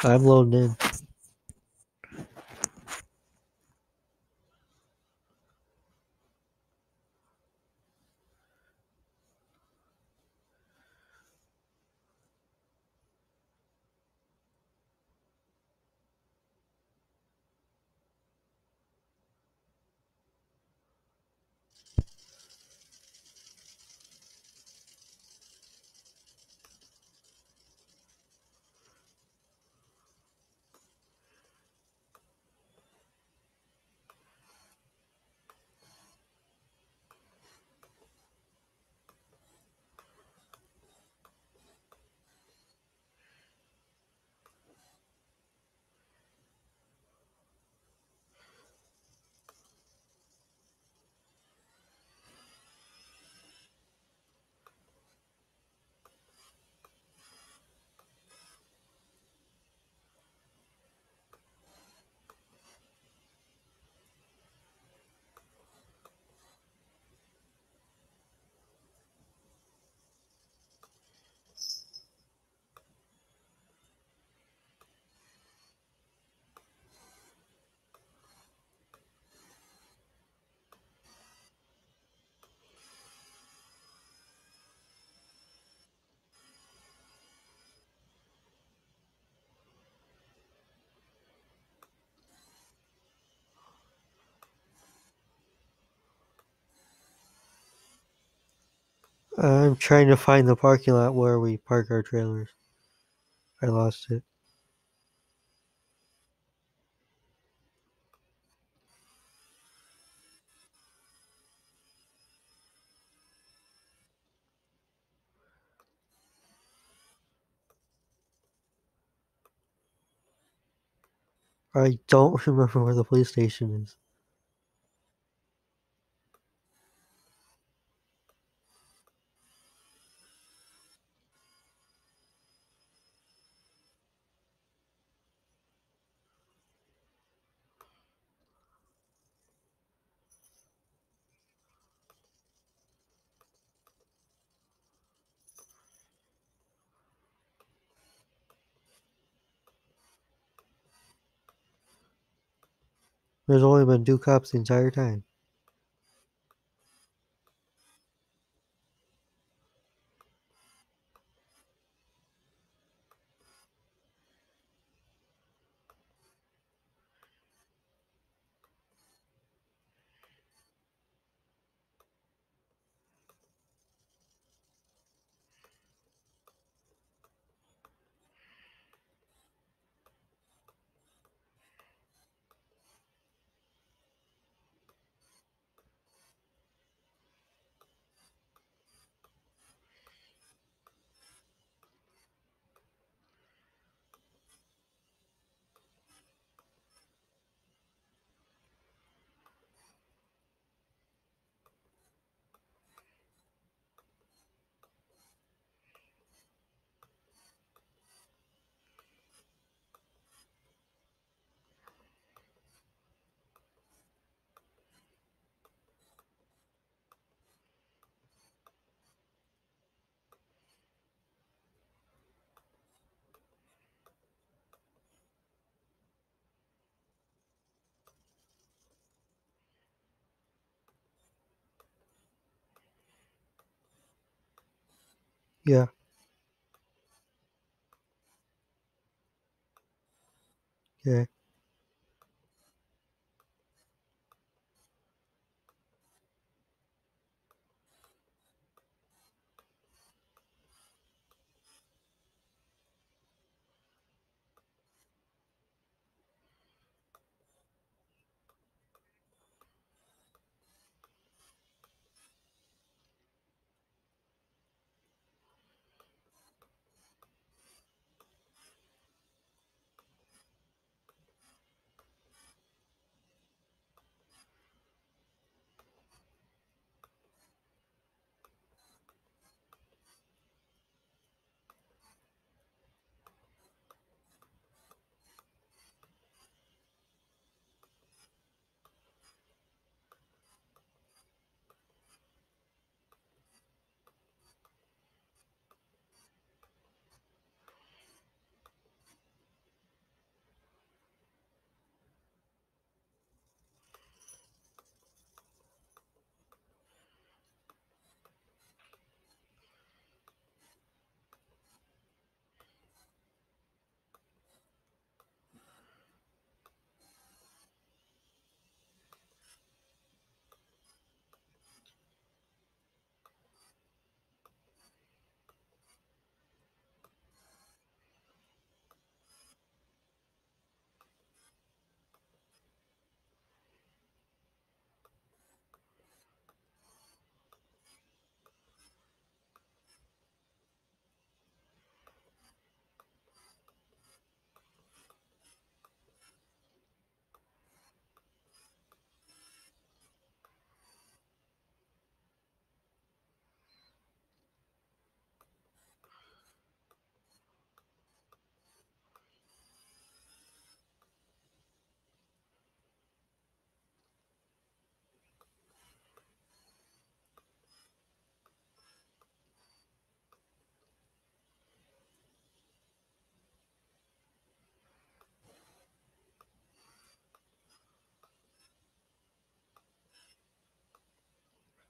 I'm loading in. I'm trying to find the parking lot where we park our trailers. I lost it. I don't remember where the police station is. There's only been 2 cops the entire time. Yeah, yeah.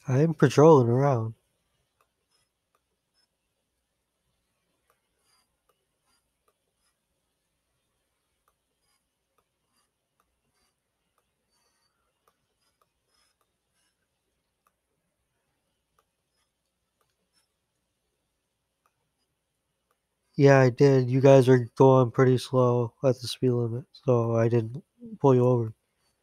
I'm patrolling around. Yeah, I did. You guys are going pretty slow at the speed limit, so I didn't pull you over.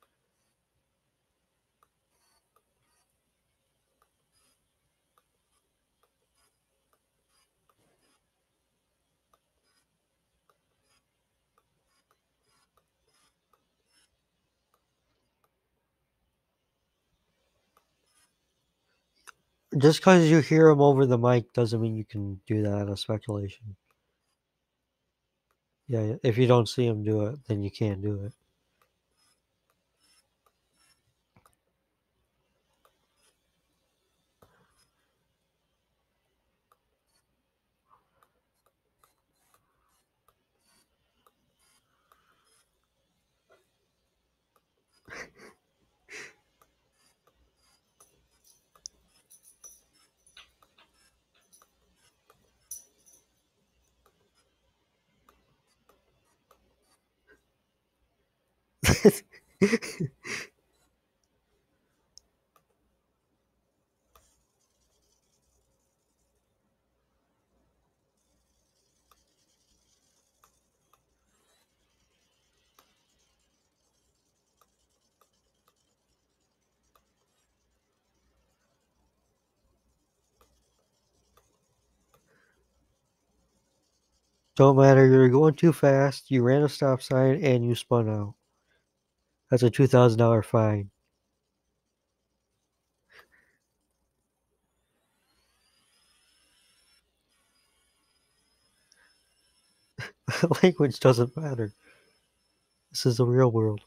Just because you hear them over the mic doesn't mean you can do that out of speculation. Yeah, if you don't see them do it, then you can't do it. Don't matter. You're going too fast. You ran a stop sign and you spun out. That's a $2,000 fine. Language doesn't matter. This is the real world.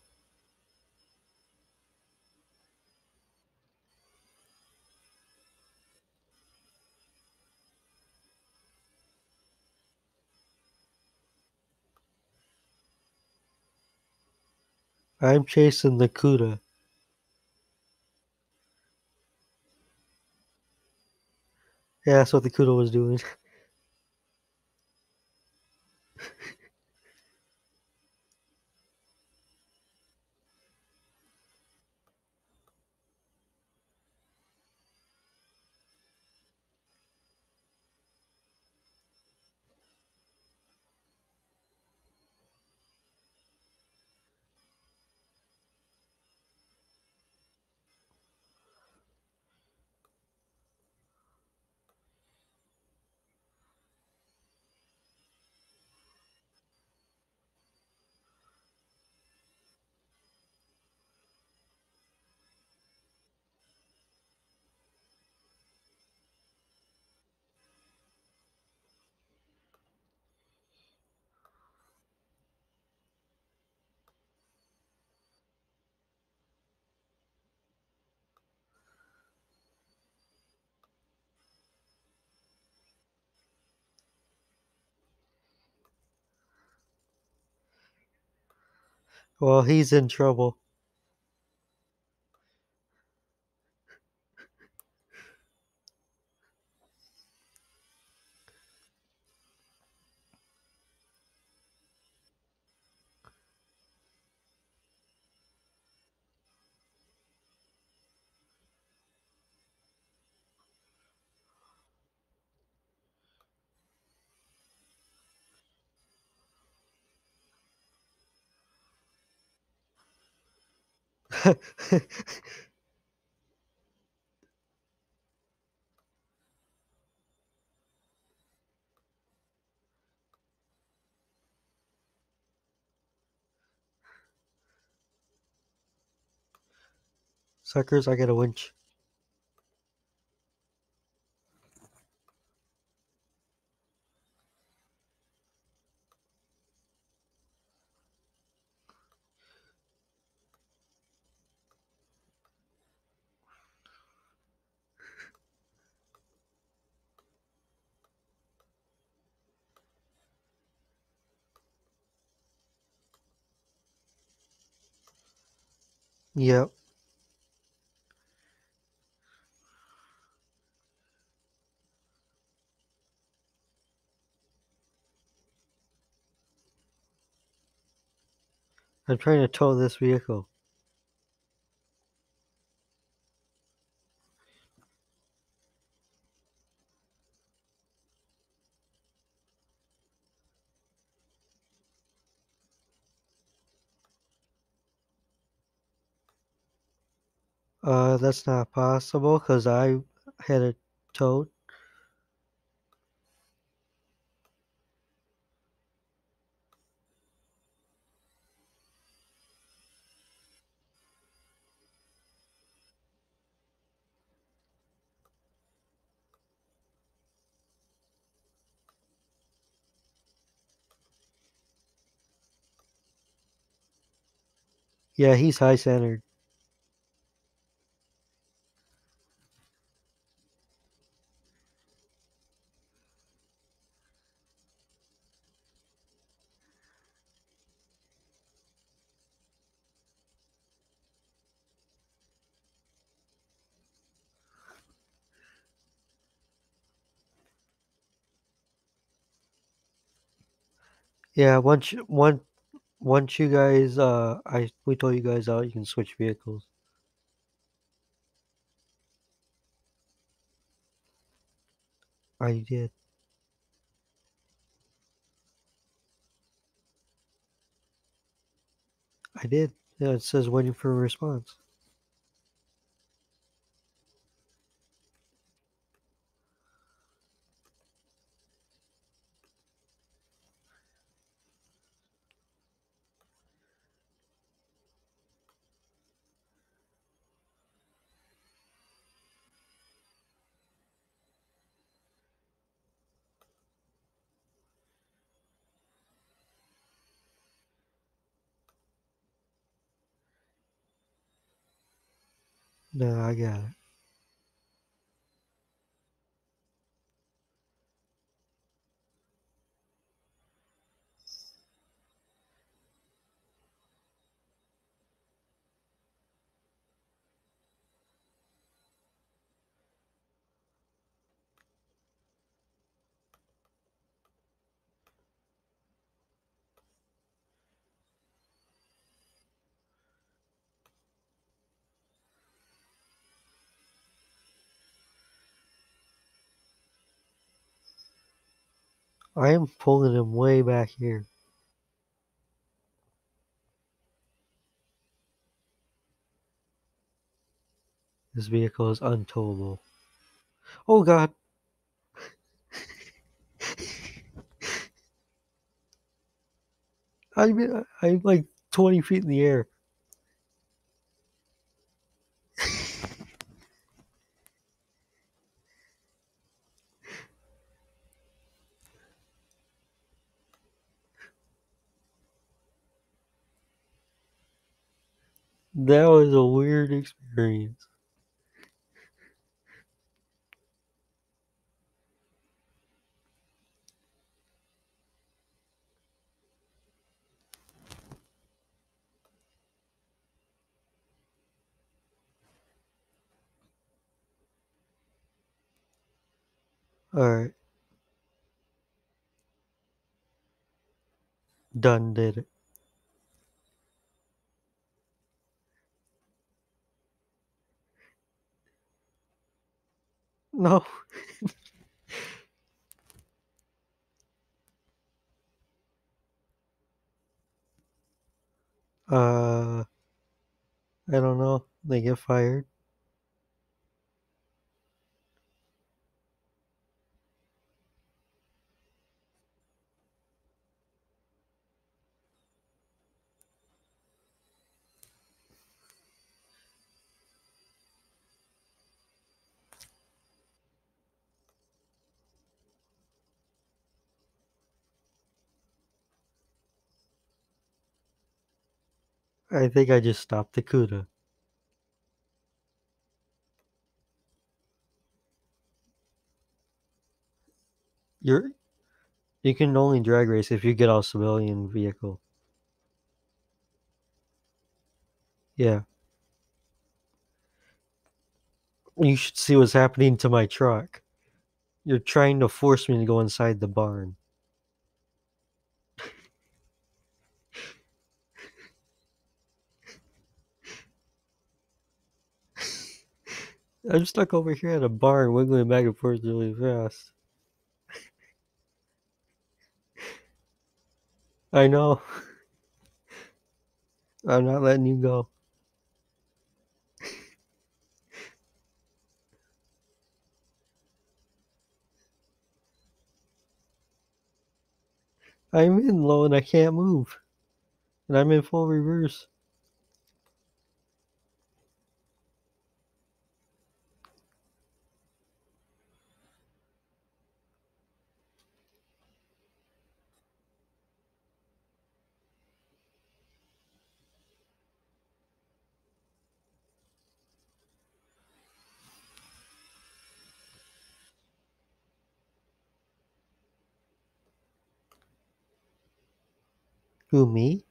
I'm chasing the CUDA. Yeah, that's what the CUDA was doing. Well, he's in trouble. Suckers, I got a winch. Yep. I'm trying to tow this vehicle. That's not possible because I had it towed. Yeah, he's high centered. Yeah, once you guys we told you guys out, you can switch vehicles. I did. I did. Yeah, it says waiting for a response. No, I got it. I am pulling him way back here. This vehicle is untowable. Oh God! I'm like 20 feet in the air. That was a weird experience. All right, done did it. No, I don't know. They get fired. I think I just stopped the CUDA. You're you can only drag race if you get out civilian vehicle. Yeah, you should see what's happening to my truck. You're trying to force me to go inside the barn. I'm stuck over here at a barn, wiggling back and forth really fast. I know. I'm not letting you go. I'm in low and I can't move. And I'm in full reverse. Who, me?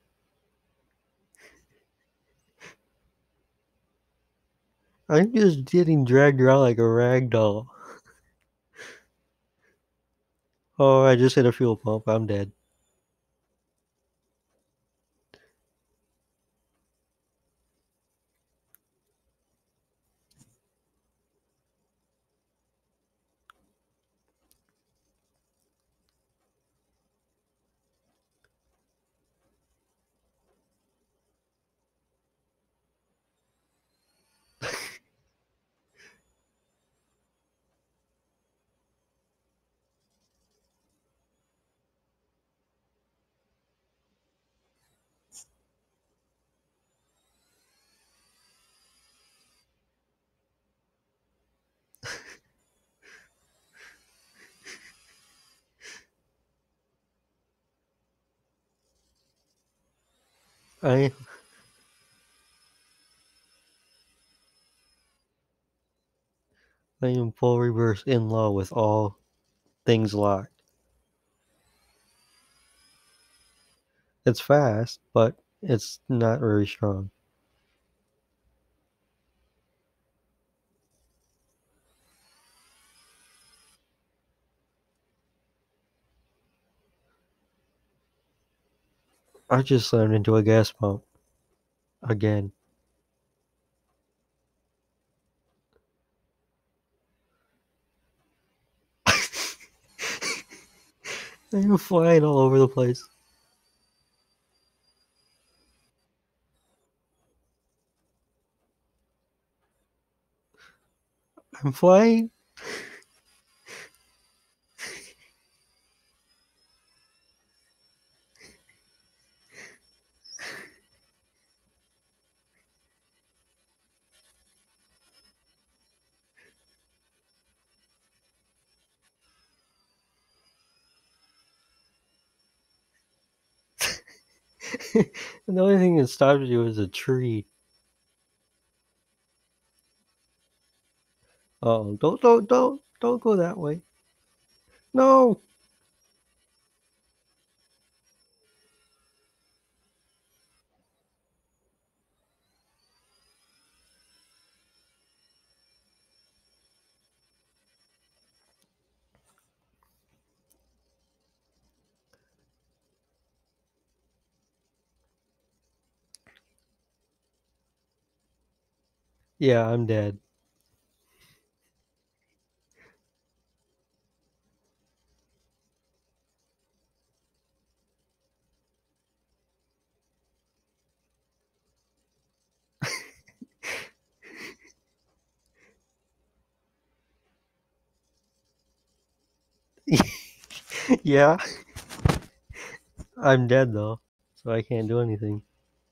I'm just getting dragged around like a rag doll. Oh, I just hit a fuel pump. I'm dead. I, I am full reverse in low with all things locked. It's fast, but it's not very strong. I just slammed into a gas pump again. I'm flying all over the place. I'm flying. And the only thing that stopped you is a tree. Oh, don't go that way. No. Yeah, I'm dead. Yeah, I'm dead though, so I can't do anything.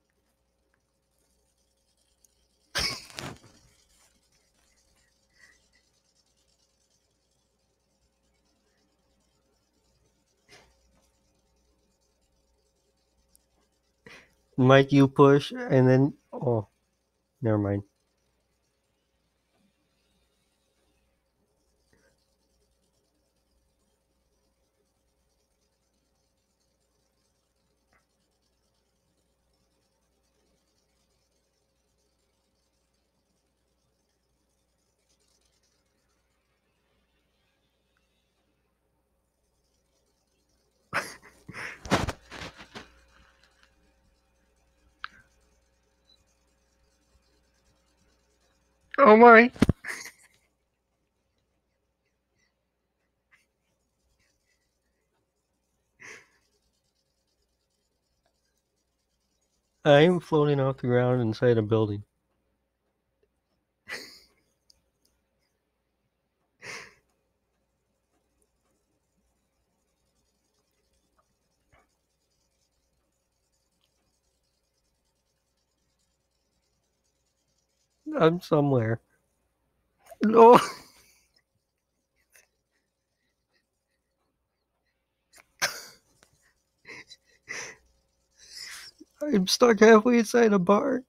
Mike, you push, and then oh, never mind. Oh my! I am floating off the ground inside a building. I'm somewhere. No, I'm stuck halfway inside a bar.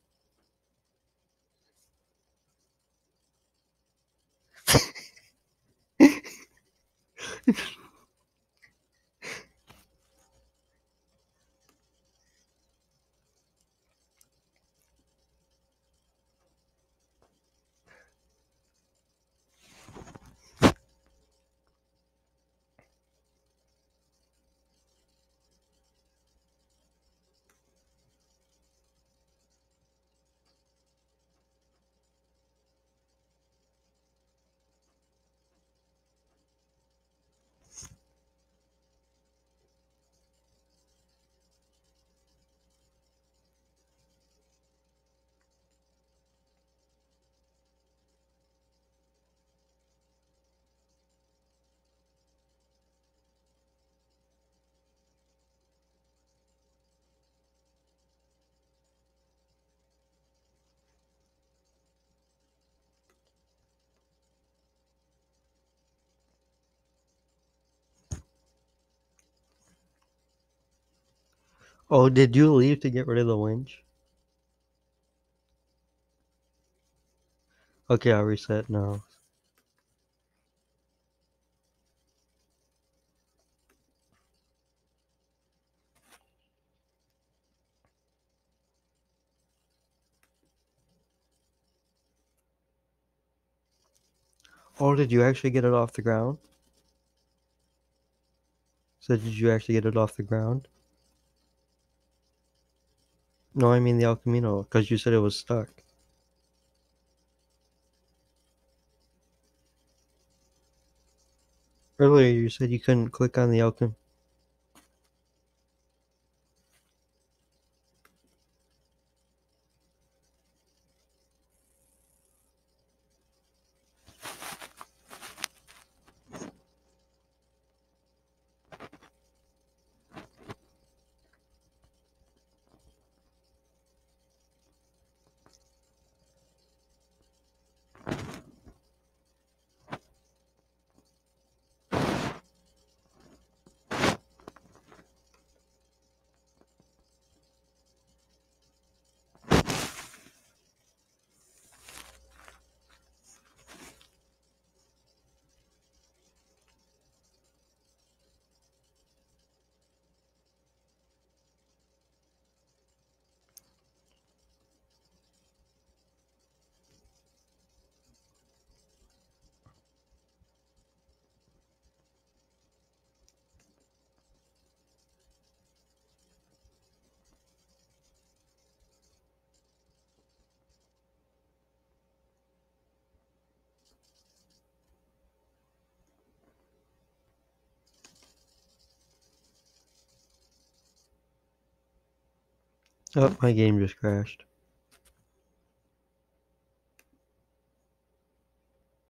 Oh, did you leave to get rid of the winch? Okay, I'll reset now. Oh, did you actually get it off the ground? So did you actually get it off the ground? No, I mean the El Camino, because you said it was stuck. Earlier you said you couldn't click on the El Camino. Oh, my game just crashed.